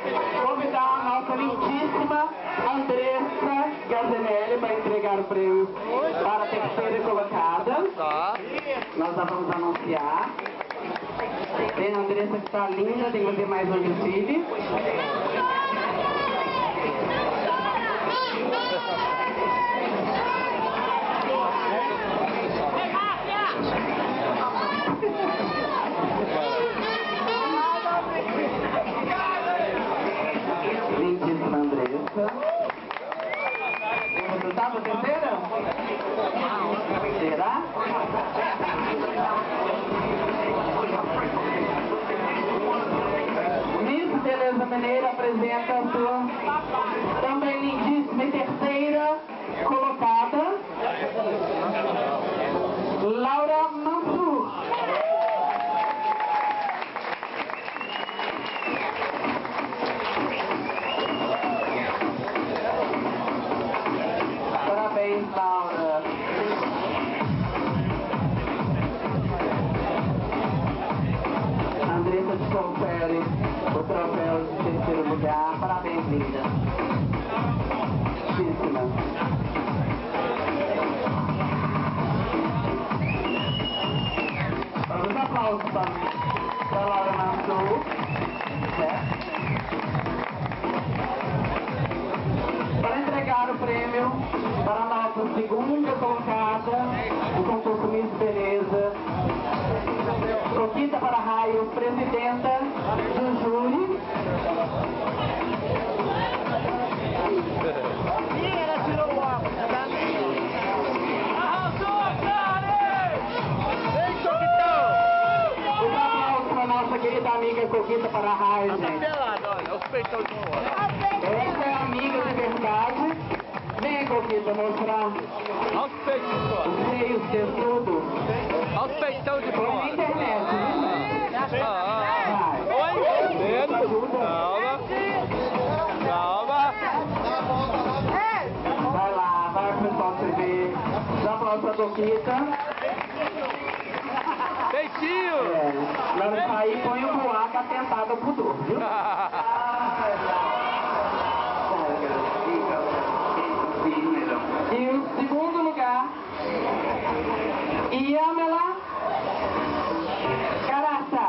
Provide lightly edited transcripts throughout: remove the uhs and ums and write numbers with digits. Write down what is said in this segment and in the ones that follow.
convidar a nossa lindíssima Andressa Gazenelli para entregar o prêmio para a terceira colocada. Nós já vamos anunciar. Tem a Andressa que está linda, tem que fazer mais um desfile. Lindíssima Andressa. Tem resultado terceira? Será? Miss Beleza Mineira apresenta a sua também lindíssima e terceira colocada, Laura Mansur. Parabéns, Laura. A Andressa te confere o troféu de terceiro lugar. Parabéns, linda. Lindíssima. Vamos aplausos para a Laura Mansur. Para entregar o prêmio para a nossa segunda colocada do concurso Miss Beleza, Coquita Para-Raio, presidenta do júri. Ela tirou o óculos, tá? Vem, Coquitão! Um aplauso para a nossa querida amiga Coquita Para-Raio, Ela tá gente. pelada, olha, os peitão de fora. Essa é a amiga de verdade. Vem, Coquita, mostrar Olha os peitos de fora. os seios tesudos. Olha os peitão de Põe na fora. internet, viu? Vai. Oi, dedo. Ajuda. Calma. Vai lá, vai pro pessoal te ver. Dá aplauso pra Coquita. Peitinho. Lá no sair, põe o buraco atentado ao pudor, viu? E o segundo lugar, Yamela Caraça.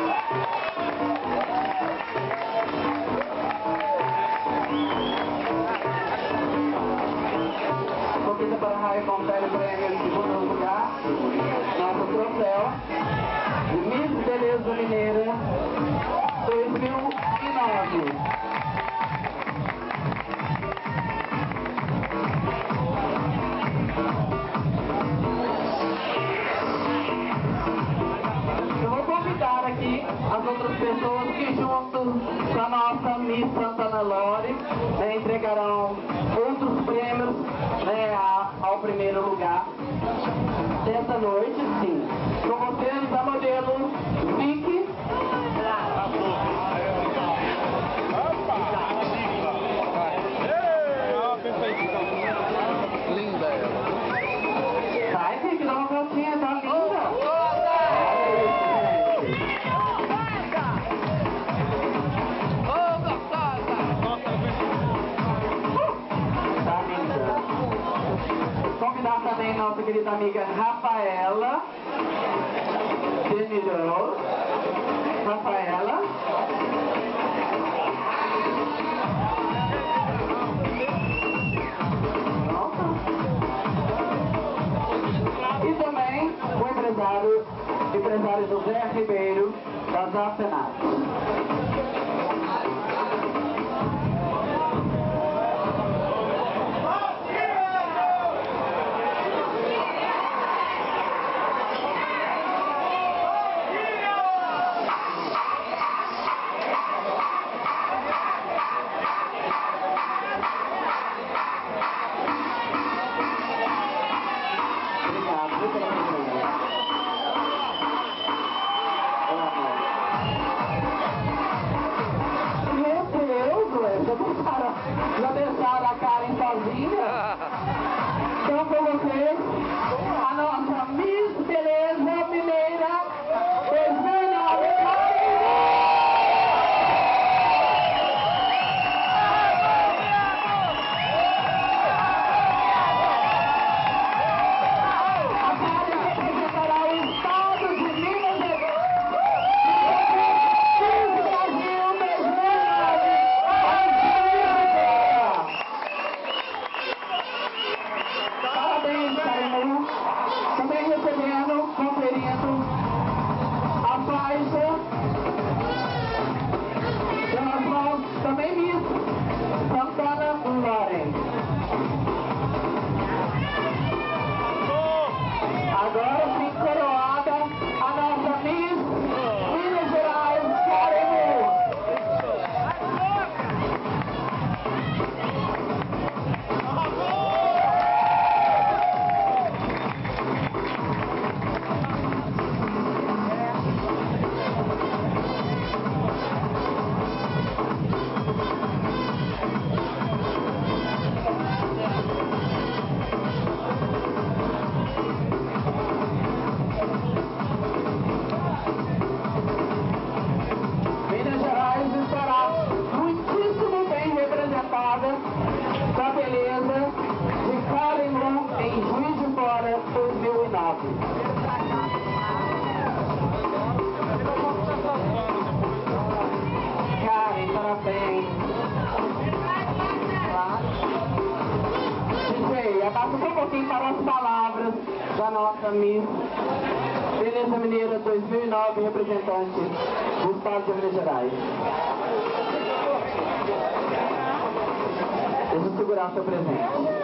Coquita Para-Raio confere o prêmio em segundo lugar, nosso troféu de Miss Beleza Mineira 2009. Eu vou convidar aqui as outras pessoas que, junto com a nossa Miss Santana Lore, entregarão outros prêmios, ao primeiro lugar dessa noite, sim. Com vocês, a modelo Vicky. Linda ela. Sai, Vicky, dá uma voltinha, tá linda. Tá linda. Convidar também nossa querida amiga Rafaela Denilão. Rafaela. E também o empresário José Ribeiro das Artenatos. Obrigado. Passa só um pouquinho para as palavras da nossa Miss Beleza Mineira 2009, representante do Estado de Minas Gerais. Deixa eu segurar seu presente.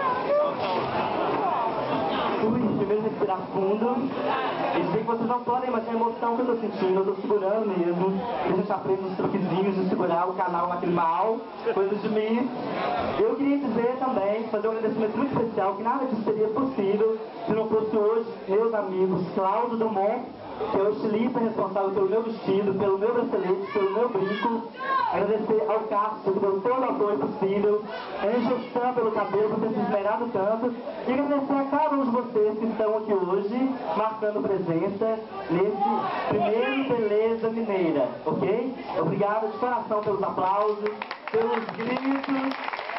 Primeiro respirar fundo. E sei que vocês não podem imaginar a emoção que eu tô sentindo. Eu tô segurando mesmo. A gente aprende os truquezinhos de segurar o canal animal, coisas de mim. Eu queria dizer também, fazer um agradecimento muito especial, que nada disso seria possível se não fosse hoje meus amigos Cláudio Dumont, que é o estilista responsável pelo meu vestido, pelo meu bracelete, pelo meu brinco. Agradecer ao Cássio, que deu todo o apoio possível. Angel Sam pelo cabelo, por ter se esmerado tanto. E agradecer a cada um de vocês que estão aqui hoje, marcando presença nesse primeiro Beleza Mineira, ok? Obrigado de coração pelos aplausos, pelos gritos.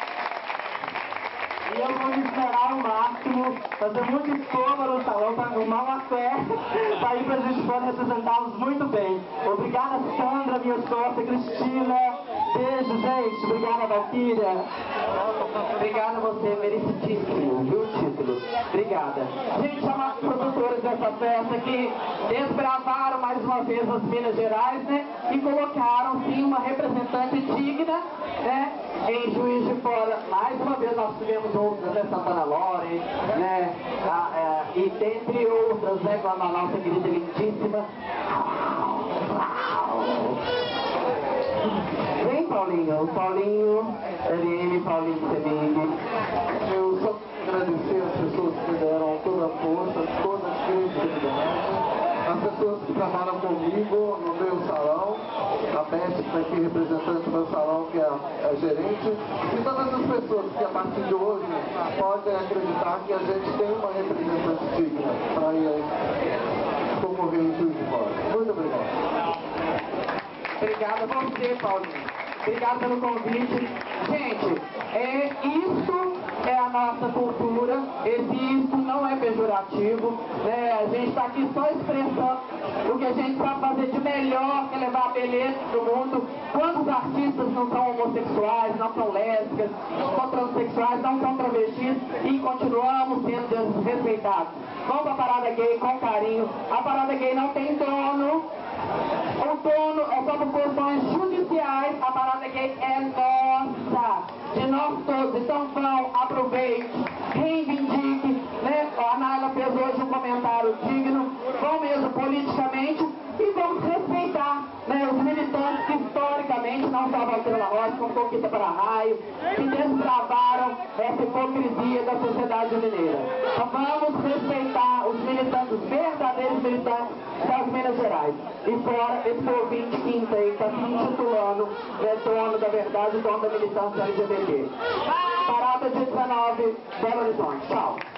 E eu vou me esperar ao máximo, fazer muito esforço no salão para arrumar uma fé, para ir para a gente poder representá-los muito bem. Obrigada, Sandra, minha sócia, Cristina. Beijo, gente. Obrigada, Valquíria. Obrigada a você, merecidíssimo, viu o título? Obrigada. Gente, chama os produtores dessa festa que desbravaram mais uma vez as Minas Gerais, né? E colocaram, sim, uma representante digna, né? Em Juiz de Fora. Mais uma vez nós tivemos outras, né? Santana Lore, né? E dentre outras, né? Com a nossa querida lindíssima. Vem, Paulinho. Paulinho, LM, Paulinho Semig. Eu só agradecer as pessoas que me deram toda a força, toda a credibilidade, as pessoas que trabalham comigo no meu salão, a Beth, que está aqui representante do meu salão, que é a gerente, e todas as pessoas que a partir de hoje podem acreditar que a gente tem uma representante digna para ir concorrer em Juiz de Fora. Muito obrigado. Obrigado a você, Paulinho. Obrigado pelo convite. Gente, isso é a nossa cultura. Isso não é pejorativo, né? A gente está aqui só expressando o que a gente sabe fazer de melhor, que é levar a beleza do mundo. Quantos artistas não são homossexuais, não são lésbicas, não são transexuais, não são travestis e continuamos sendo desrespeitados. Vamos para a parada gay com carinho. A parada gay não tem dono. O dono é só por questões judiciais. A parada gay é nossa, de nós todos. Então vão, aproveite, reivindique, né? A Naila fez hoje um comentário digno. Vão mesmo politicamente e vamos respeitar, né, os militantes que historicamente, não só Valquíria La Rocha, como Conquista para Raio, que desbravaram essa hipocrisia da sociedade mineira. Então vamos respeitar os militantes, os verdadeiros militantes das Minas Gerais. E fora esse ouvinte quinta aí, que está se intitulando, né, dono da verdade, dono da militância LGBT. Parada de 19, Belo Horizonte. Tchau.